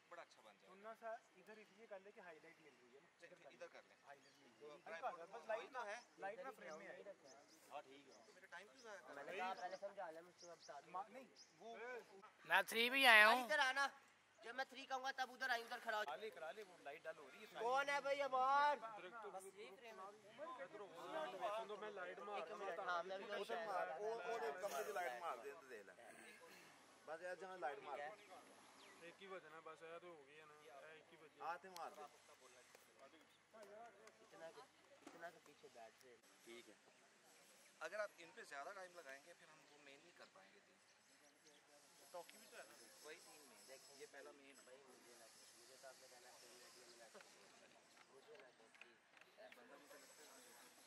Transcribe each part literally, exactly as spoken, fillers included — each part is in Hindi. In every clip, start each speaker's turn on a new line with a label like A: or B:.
A: इफेक्ट बड़ा अच्छा बन जाएगा।
B: सुनना सा इधर इसलिए कर ले कि हाईलाइट मिल रही है ना,
A: इधर कर ले
B: हाईलाइट मिल रही है बस लाइट ना है, लाइट ना फ्रेम में है।
A: हां ठीक है। मेरा टाइम क्यों जाया?
C: मैंने कहा पहले समझा ले, मुझसे बता दो।
B: नहीं वो
C: मैं थ्री भी आया हूं। इधर आना, जब मैं थ्री कहूंगा तब उधर आई, उधर खड़ा हो।
B: करा ले करा ले, वो लाइट डाल हो रही है।
C: कौन है भाई अबार?
B: बस यही फ्रेम है। सुन दो मैं लाइट मार
C: एक मिनट। हां मैं भी उधर मार,
A: वो वो देख कमरे की लाइट मार दे तो दे ले बस यार, जहां लाइट मार
B: एक ही बजना बस यार, तो हो गई है ना एक ही बजे
A: हाथ मार दे।
C: इतना इतना के पीछे बैठ रहे।
A: ठीक है, अगर आप इन पे ज्यादा टाइम लगाएंगे फिर हम वो मेन नहीं कर पाएंगे। तीन टॉकी भी तो है ना, वही तीन में देख, ये पहला मेन भाई। मुझे ना मुझे तो आपने कहना चाहिए मीडियम में लगा, मुझे ना चाहिए बंदा मुझे लगता है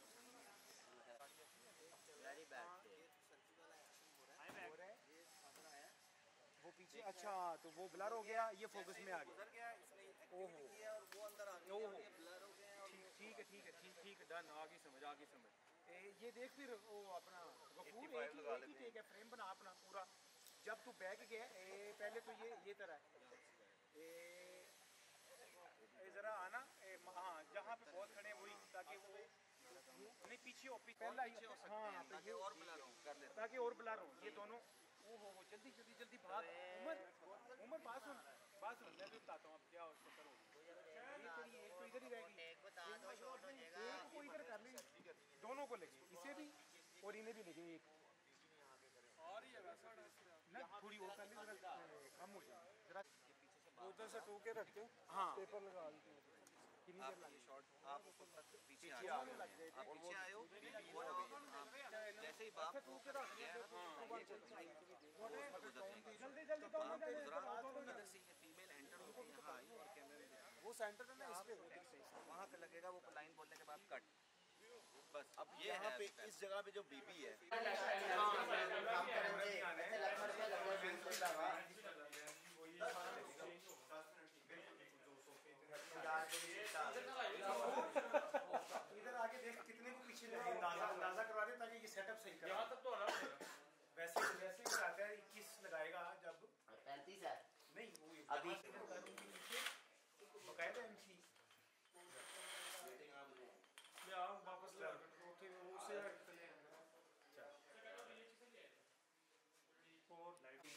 A: वेरी बैड थे।
B: हो रहा है ये सामने आया वो पीछे। अच्छा तो वो ब्लर हो गया, ये फोकस में आ गया।
A: उधर गया इसने
B: ओहो
A: किया और वो अंदर आ गया,
B: ओहो
A: ये ब्लर हो गया।
B: ठीक ठीक है ठीक है ठीक ठीक डन, आ गई समझ आ गई समझ। ए, ये देख फिर वो अपना गफूर एक ही एक ही टेक है, फ्रेम बना अपना पूरा। जब तू बैक गया ए, पहले तो ये ये तरह ए, ए जरा आना हाँ जहाँ पे बहुत खड़े वही, ताकि वो नहीं पीछे हो पहला ही। हाँ
A: ताकि और ब्लर हो कर ले,
B: ताकि और ब्लर हो ये दोनों। ओहो हो जल्दी जल्दी जल्दी भाग। उमर उमर बात सुन बात सुन, मैं भी बताता हूँ अब क्या उसको करो। ये तेरी एक तो इधर ही रहेगी,
C: एक बता दो शॉट हो जाएगा।
B: एक को इधर कर ले, दोनों को लगे, इसे भी और इन्हें भी लगे एक। और ये ना थोड़ी और कर ले जरा कम हो जाए जरा। उधर से टू के रख के हाँ पेपर लगा दो। कितनी देर लगी शॉट?
A: आप पीछे आ जाओ, आप पीछे आए हो जैसे ही बाप
B: टू के रख दिया। जल्दी जल्दी
A: उधर से ये फीमेल एंटर होगी यहाँ आई और कैमरे में
B: वो सेंटर है ना, इस पे
A: वहाँ पे लगेगा वो लाइन बोलने के बाद कट। बस अब ये यहाँ पे इस जगह पे जो बीबी है
B: इधर आके देख कितने को पीछे लगे, अंदाजा अंदाजा करवा दे ताकि ये सेटअप सही कर। यहाँ तक तो आना पड़ेगा। वैसे वैसे कराते हैं इक्कीस लगाएगा जब
C: पैंतीस है
B: नहीं वो
C: अभी
B: नीचे बकायदा एमसी ले आओ वापस ले ओके उसे फोर नाइनटी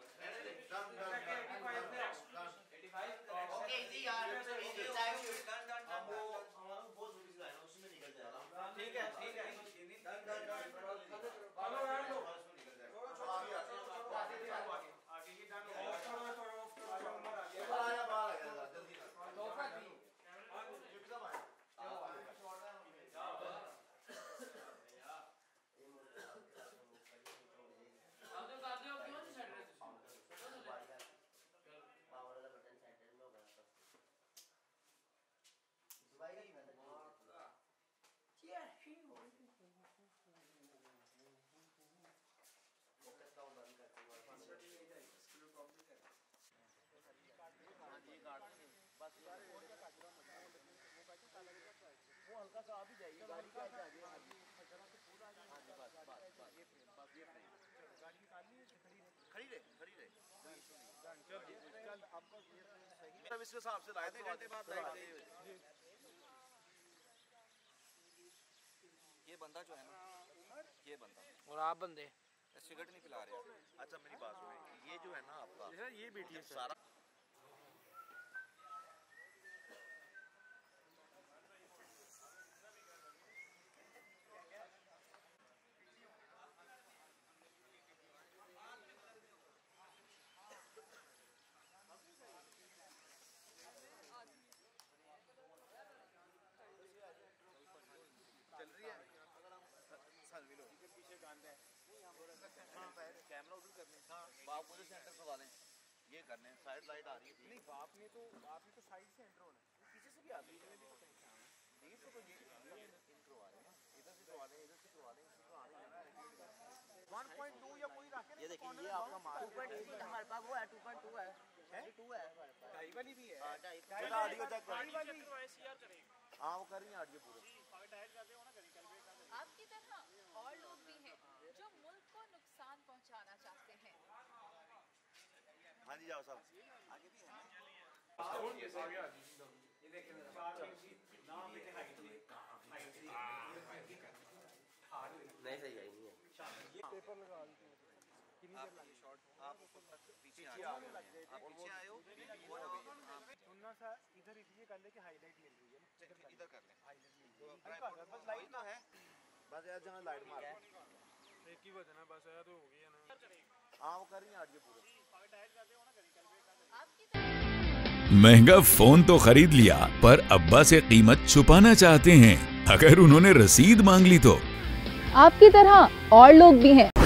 C: ओके इजी यार, इजी टाइम
A: डन डन
C: हम वो हमारा बहुत जरूरी है ना, उसमें निकल जाएगा।
A: ठीक है ठीक है डन डन डन
B: हेलो यार लो
A: उसमें निकल जाएगा।
B: आगे आगे ये डन ऑफ करो थोड़ा ऑफ करो नंबर आ गया
A: आया बाहर आ गया जल्दी कर
B: दो का भी
A: एकदम आया
C: हम तो करते हो क्यों नहीं सेट रहे पावर वाला बटन सेंटर में होगा दुबई का ही बंदा क्या ही हो फोकस डाउन बंद करते हुए स्क्रू कंप्लीट है। हां ये काट बस यार वो क्या काट रहा मजा वो काट काला लगा वो हल्का सा आ भी जाएगी गाड़ी का आगे आगे जरा से पूरा आगे। हां जी बस बस ये फ्रेम बस ये फ्रेम
B: गाड़ी निकालनी है खड़ी रहे
A: खड़ी रहे खड़ी रहे
B: चल चल आपका ये सही
A: तब इसके हिसाब से लाए थे घंटे बाद लाइट दे। ये बंदा जो है ना ये बंदा
C: और आप बंदे
A: सिगरेट नहीं पिला रहे। अच्छा मेरी बात सुनो, ये जो है ना आपका
B: ये बीटीएस
A: सारा चल रही है सलवी लो
B: पीछे गांड है
A: कैमरा उधर करने बाप को सेंटर करवा लें, ये करने साइड लाइट आ रही है।
B: नहीं बाप ने तो बाप ने तो साइड से एंटर होना है, पीछे से भी आती है भी
A: नहीं तो ये इंट्रो आ रहे हैं ना, इधर से करवा लें इधर से करवा लें इसको आने जाना है।
B: वन पॉइंट टू या कोई रखे
A: ये देखिए ये आपका मार
C: टू पॉइंट थ्री हमारे पास वो है, टू पॉइंट टू है है टू है हमारे पास।
B: ढाई वाली भी है।
C: हां ढाई
A: चलो ऑडियो चेक कर
B: वाली
D: शेयर करें।
A: हां वो कर रही है ऑडियो पूरा
D: डायरेक्ट कर रहे हो ना कहीं कल
E: आपकी तरह और लोग भी हैं जो मुल्क को नुकसान पहुंचाना चाहते हैं।
A: हाँ जी जाओ साहब
B: आगे भी है।
C: नहीं सही आई नहीं है।
B: पेपर लगा दीजिए।
A: आप ये शॉट आप पीछे आ जाओ, आप पीछे आए हो वो ना
B: सुनना सा इधर इसलिए कर ले कि हाईलाइट मिल रही है ना,
A: इधर कर ले
B: हाईलाइट मिल रही
A: ट्राइपॉड बस लाइट तो है
C: बस यार जहाँ लाइट मार
B: है। एक ही बजना बस यार तो हो गई है ना।
C: हाँ वो कर रही है आज ये पूरे।
F: महंगा फोन तो खरीद लिया पर अब्बा से कीमत छुपाना चाहते हैं। अगर उन्होंने रसीद मांग ली तो
G: आपकी तरह और लोग भी हैं